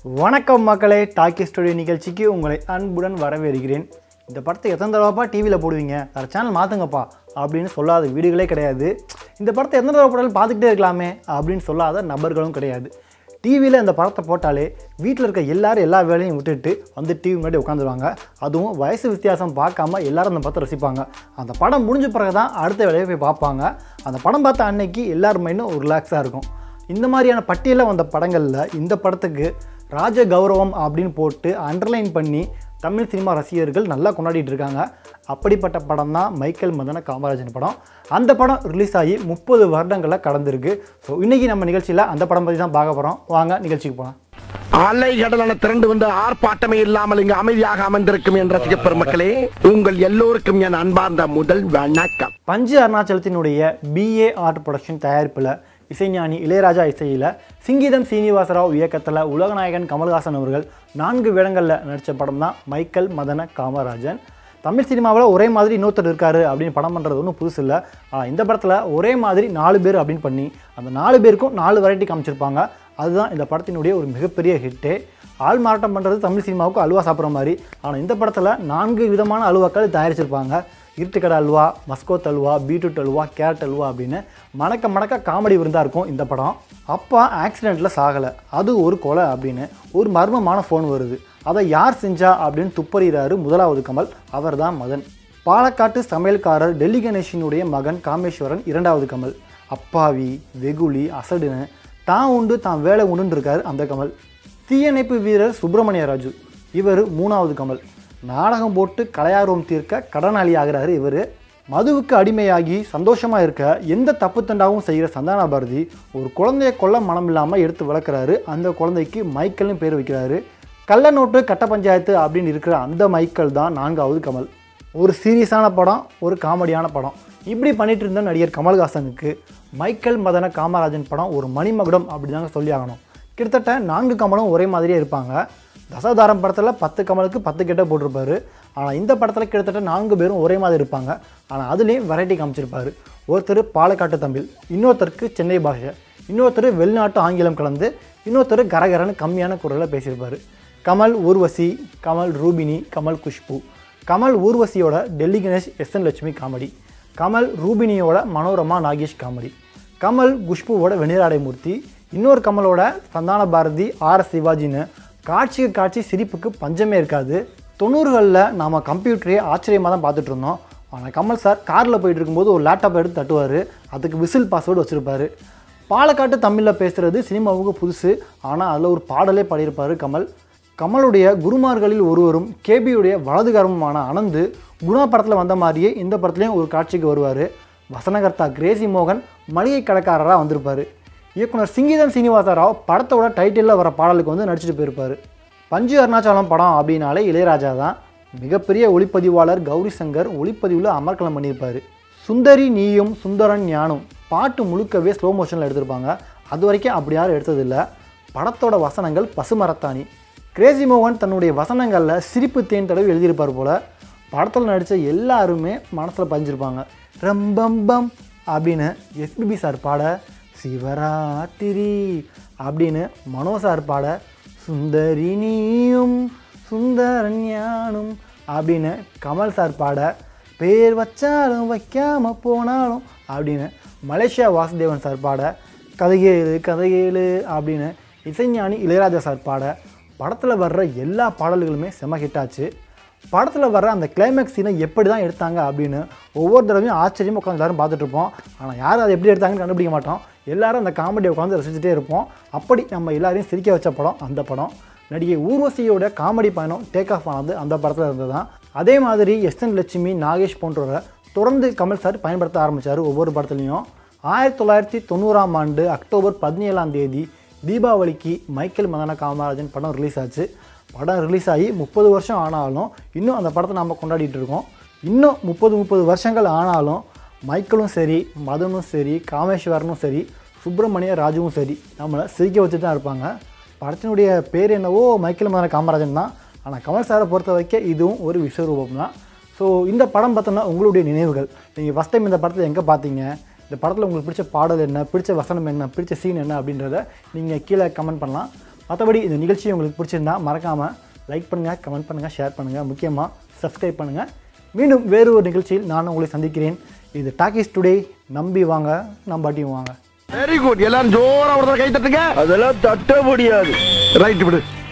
வணக்கம் மக்களே, talkie studio நிகழ்ச்சிக்கு உங்களை அன்புடன் வரவேற்கிறேன். இந்த படத்தை எத்தனை தடவைப்பா டிவியில் போடுவீங்க, வேறு சேனல் மாற்றுங்கப்பா அப்படின்னு சொல்லாத வீடுகளே கிடையாது. இந்த படத்தை எத்தனை தடவை போட்டாலும் பார்த்துக்கிட்டே இருக்கலாமே அப்படின்னு சொல்லாத நபர்களும் கிடையாது. டிவியில் இந்த படத்தை போட்டாலே வீட்டில் இருக்க எல்லோரும் எல்லா வேலையும் விட்டுட்டு வந்து டிவி முன்னாடி உட்காந்துருவாங்க. அதுவும் வயசு வித்தியாசம் பார்க்காம எல்லோரும் அந்த படத்தை ரசிப்பாங்க. அந்த படம் முடிஞ்ச பிறகு தான் அடுத்த வேலையை போய் பார்ப்பாங்க. அந்த படம் பார்த்த அன்னைக்கு எல்லார் மைண்டும் ஒரு ரிலாக்ஸாக இருக்கும். இந்த மாதிரியான பட்டியலில் வந்த படங்களில் இந்த படத்துக்கு ராஜ கௌரவம் அப்படின்னு போட்டு அண்டர்லைன் பண்ணி தமிழ் சினிமா ரசிகர்கள் நல்லா கொண்டாடிட்டு இருக்காங்க. அப்படிப்பட்ட படம் தான் மைக்கேல் மதன காமராஜன் படம். அந்த படம் ரிலீஸ் ஆகி 30 வருடங்களை கடந்திருக்கு. ஸோ இன்றைக்கி நம்ம நிகழ்ச்சியில் அந்த படம் பற்றி தான் பார்க்க போகிறோம். வாங்க நிகழ்ச்சிக்கு போகலாம். அலை கடலான திரண்டு வந்து ஆர்ப்பாட்டமே இல்லாமல் இங்கு அமைதியாக அமர்ந்திருக்கும் என் ரசிக பெருமக்களே, உங்கள் எல்லோருக்கும் என் அன்பார்ந்த முதல் வணக்கம். பஞ்சு அருணாச்சலத்தினுடைய BA ஆர்ட் ப்ரொடக்ஷன் தயாரிப்பில் இசைஞானி இளையராஜா இசையில் சிங்கீதம் ஸ்ரீனிவாசராவ் இயக்கத்தில் உலகநாயகன் கமல்ஹாசன் அவர்கள் 4 வேடங்களில் நடித்த படம் தான் மைக்கேல் மதன காமராஜன். தமிழ் சினிமாவில் ஒரே மாதிரி இன்னொருத்தர் இருக்காரு அப்படின்னு படம் பண்ணுறது ஒன்றும் புதுசு இல்லை. இந்த படத்தில் ஒரே மாதிரி 4 பேர் அப்படின்னு பண்ணி அந்த 4 பேருக்கும் 4 வெரைட்டி காமிச்சிருப்பாங்க. அதுதான் இந்த படத்தினுடைய ஒரு மிகப்பெரிய ஹிட்டே. ஆள் மாறாட்டம் பண்ணுறது தமிழ் சினிமாவுக்கு அல்வா சாப்பிட்ற மாதிரி. ஆனால் இந்த படத்தில் 4 விதமான அல்வாக்கள் தயாரிச்சிருப்பாங்க. இருட்டுக்கடை அல்வா, மஸ்கோத் அல்வா, பீட்ரூட் அல்வா, கேரட் அல்வா அப்படின்னு மணக்க காமெடி விருந்தாக இருக்கும் இந்த படம். அப்பா ஆக்சிடெண்ட்டில் சாகலை, அது ஒரு கொலை அப்படின்னு ஒரு மர்மமான ஃபோன் வருது. அதை யார் செஞ்சா அப்படின்னு துப்பறிகிறாரு முதலாவது கமல், அவர் தான் மதன். பாலக்காட்டு சமையல்காரர் டெல்லி கணேஷினுடைய மகன் காமேஸ்வரன் 2வது கமல். அப்பாவி, வெகுளி, அசடுன்னு தான் உண்டு தான் வேலை உண்டுன்னு இருக்காரு அந்த கமல். தீயணைப்பு வீரர் சுப்பிரமணிய ராஜு, இவர் 3வது கமல். நாடகம் போட்டு கலையார்வம் தீர்க்க கடனாளி ஆகிறாரு இவர். மதுவுக்கு அடிமையாகி சந்தோஷமாக இருக்க எந்த தப்பு தண்டாவும் செய்கிற சந்தான பாரதி ஒரு குழந்தைய கொல்ல மனம் இல்லாமல் எடுத்து வளர்க்குறாரு. அந்த குழந்தைக்கு மைக்கேல்னு பேர் வைக்கிறாரு. கள்ள நோட்டு கட்ட பஞ்சாயத்து அப்படின்னு இருக்கிற அந்த மைக்கேல் தான் 4வது கமல். ஒரு சீரியஸான படம், ஒரு காமெடியான படம், இப்படி பண்ணிட்டு இருந்த நடிகர் கமல்ஹாசனுக்கு மைக்கேல் மதன காமராஜன் படம் ஒரு மணிமகுடம் அப்படி தாங்க சொல்லி ஆகணும். கிட்டத்தட்ட 4 கமலும் ஒரே மாதிரியே இருப்பாங்க. தசாவதாரம் படத்தில் 10 கமலுக்கு 10 கெட்ட போட்டிருப்பாரு. ஆனால் இந்த படத்தில் கிட்டத்தட்ட 4 பேரும் ஒரே மாதிரி இருப்பாங்க. ஆனால் அதுலேயும் வெரைட்டி காமிச்சிருப்பார். ஒருத்தர் பாலக்காட்டு தமிழ், இன்னொருத்தருக்கு சென்னை பாஷை, இன்னொருத்தர் வெளிநாட்டு ஆங்கிலம் கலந்து, இன்னொருத்தர் கரகரன்னு கம்மியான குரலில் பேசியிருப்பார். கமல் ஊர்வசி, கமல் ரூபினி, கமல் குஷ்பு. கமல் ஊர்வசியோட டெல்லி கணேஷ் SN லட்சுமி காமெடி, கமல் ரூபினியோட மனோரமா நாகேஷ் காமெடி, கமல் குஷ்புவோட வெண்ணிராடை மூர்த்தி, இன்னொரு கமலோட சந்தான பாரதி RS சிவாஜின்னு காட்சிக்கு காட்சி சிரிப்புக்கு பஞ்சமே இருக்காது. 90களில் நாம் கம்ப்யூட்டரே ஆச்சரியமாக தான் பார்த்துட்டு இருந்தோம். ஆனால் கமல் சார் காரில் போயிட்டு இருக்கும்போது ஒரு லேப்டாப் எடுத்து தட்டுவார். அதுக்கு விசில் பாஸ்வேர்டு வச்சுருப்பார். பாலக்காட்டு தமிழில் பேசுகிறது சினிமாவுக்கு புதுசு. ஆனால் அதில் ஒரு பாடலே பாடியிருப்பார் கமல். கமலுடைய குருமார்களில் ஒருவரும் கேபியுடைய வலதுகரமுமான அனந்து குணா படத்தில் வந்த மாதிரியே இந்த படத்துலேயும் ஒரு காட்சிக்கு வருவார். வசனகர்த்தா கிரேசி மோகன் மளிகை கடைக்காரராக வந்திருப்பார். இயக்குனர் சிங்கீதம் ஸ்ரீனிவாசராவ் படத்தோட டைட்டிலில் வர பாடலுக்கு வந்து நடிச்சுட்டு போயிருப்பார். பஞ்சு அருணாச்சலம் படம் அப்படின்னாலே இளையராஜா தான். மிகப்பெரிய ஒளிப்பதிவாளர் கௌரி சங்கர் ஒளிப்பதிவில் அமர்க்கலம் பண்ணியிருப்பார். சுந்தரி நீயும் சுந்தரன் ஞானும் பாட்டு முழுக்கவே ஸ்லோ மோஷனில் எடுத்திருப்பாங்க. அது வரைக்கும் அப்படி யாரும் எடுத்ததில்லை. படத்தோட வசனங்கள் பசுமரத்தாணி. கிரேசி மோகன் தன்னுடைய வசனங்களில் சிரிப்பு தேன் தடவை எழுதியிருப்பார் போல். படத்தில் நடித்த எல்லாருமே மனசில் பதிஞ்சிருப்பாங்க. ரம்பம்பம் அப்படின்னு SPB சார் பாட, சிவராத்திரி அப்படின்னு மனோ சார் பாட, சுந்தரி நீயும் சுந்தரன் ஞானும் அப்படின்னு கமல் சார் பாட, பேர் வச்சாலும் வைக்காமல் போனாலும் அப்படின்னு மலேசியா வாசுதேவன் சார் பாட, கதைகேளு அப்படின்னு இசைஞானி இளையராஜா சார் பாட, படத்தில் வர்ற எல்லா பாடல்களுமே செம ஹிட்டாச்சு. படத்தில் வர்ற அந்த கிளைமேக்ஸ் சீனை எப்படி தான் எடுத்தாங்க அப்படின்னு ஒவ்வொரு தடவையும் ஆச்சரியமாக உட்காந்து எல்லோரும் பார்த்துட்ருப்போம். ஆனால் யாரும் அதை எப்படி எடுத்தாங்கன்னு கண்டுபிடிக்க மாட்டோம். எல்லோரும் அந்த காமெடியை உட்காந்து ரசிச்சுட்டே இருப்போம். அப்படி நம்ம எல்லாரையும் சிரிக்க வச்ச படம் அந்த படம். நடிகை ஊர்வசியோட காமெடி பயணம் டேக் ஆஃப் ஆனது அந்த படத்தில் இருந்து தான். அதே மாதிரி SN லட்சுமி, நாகேஷ் போன்றவரை தொடர்ந்து கமல் சார் பயன்படுத்த ஆரம்பித்தார் ஒவ்வொரு படத்துலையும். 1990ஆம் ஆண்டு அக்டோபர் 17ஆம் தேதி தீபாவளிக்கு மைக்கேல் மதன காமராஜன் படம் ரிலீஸ் ஆச்சு. படம் ரிலீஸ் ஆகி 30 வருஷம் ஆனாலும் இன்னும் அந்த படத்தை நாம் கொண்டாடிட்டு இருக்கோம். இன்னும் 30 வருஷங்கள் ஆனாலும் மைக்கேலும் சரி, மதனும் சரி, காமேஸ்வரனும் சரி, சுப்பிரமணிய ராஜுவும் சரி நம்மளை சிரிக்க வச்சு தான் இருப்பாங்க. படத்தினுடைய பேர் என்னவோ மைக்கேல் மதன காமராஜன் தான். ஆனால் கமல் சாரை பொறுத்த வரைக்கும் இதுவும் ஒரு விஸ்வரூபம் தான். ஸோ இந்த படம் பார்த்தோன்னா உங்களுடைய நினைவுகள், நீங்கள் ஃபஸ்ட் டைம் இந்த படத்தை எங்கே பார்த்தீங்க, இந்த படத்தில் உங்களுக்கு பிடிச்ச பாடல் என்ன, பிடிச்ச வசனம் என்ன, பிடிச்ச சீன் என்ன அப்படின்றத நீங்கள் கீழே கமெண்ட் பண்ணலாம். மற்றபடி இந்த நிகழ்ச்சி உங்களுக்கு பிடிச்சிருந்தா மறக்காமல் லைக் பண்ணுங்கள், கமெண்ட் பண்ணுங்கள், ஷேர் பண்ணுங்கள், முக்கியமாக சப்ஸ்கிரைப் பண்ணுங்கள். மீண்டும் வேறு ஒரு நிகழ்ச்சியில் நான் உங்களை சந்திக்கிறேன். இது டாக்கீஸ் டுடே. நம்பி வாங்க, நம்பாட்டியும் வாங்க. Very good. எல்லாரும் ஜோரா ஒரு கை தட்டுங்க. அதெல்லாம் தட்ட முடியாது. ரைட் விடு.